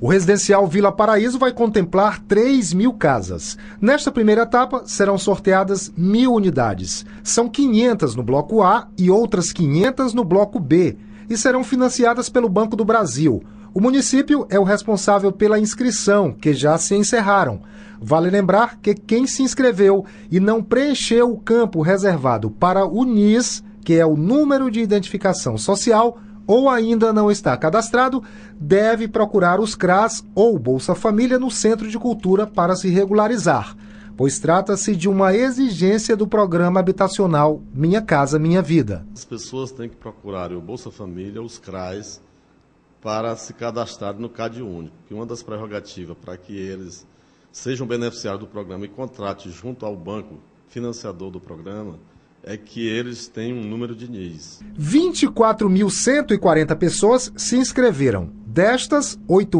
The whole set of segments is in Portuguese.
O residencial Vila Paraíso vai contemplar 3.000 casas. Nesta primeira etapa, serão sorteadas 1.000 unidades. São 500 no bloco A e outras 500 no bloco B, e serão financiadas pelo Banco do Brasil. O município é o responsável pela inscrição, que já se encerraram. Vale lembrar que quem se inscreveu e não preencheu o campo reservado para o NIS, que é o número de identificação social, ou ainda não está cadastrado, deve procurar os CRAS ou Bolsa Família no Centro de Cultura para se regularizar, pois trata-se de uma exigência do programa habitacional Minha Casa Minha Vida. As pessoas têm que procurar o Bolsa Família, os CRAs, para se cadastrar no CAD único, que uma das prerrogativas para que eles sejam beneficiários do programa e contratem junto ao banco financiador do programa é que eles têm um número de NIS. 24.140 pessoas se inscreveram. Destas,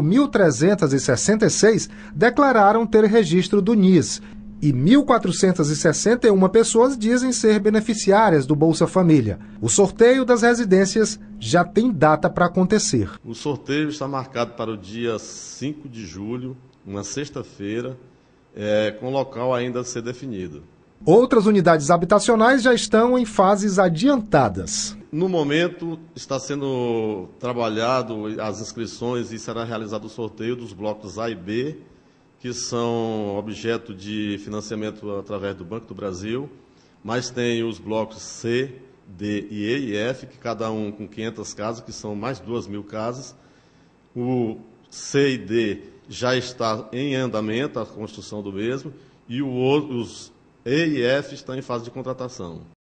8.366 declararam ter registro do NIS e 1.461 pessoas dizem ser beneficiárias do Bolsa Família. O sorteio das residências já tem data para acontecer. O sorteio está marcado para o dia 5 de julho, uma sexta-feira, com o local ainda a ser definido. Outras unidades habitacionais já estão em fases adiantadas. No momento, está sendo trabalhado as inscrições e será realizado o sorteio dos blocos A e B, que são objeto de financiamento através do Banco do Brasil, mas tem os blocos C, D, E e F, que cada um com 500 casas, que são mais 2.000 casas. O C e D já está em andamento, a construção do mesmo, e os E e F estão em fase de contratação.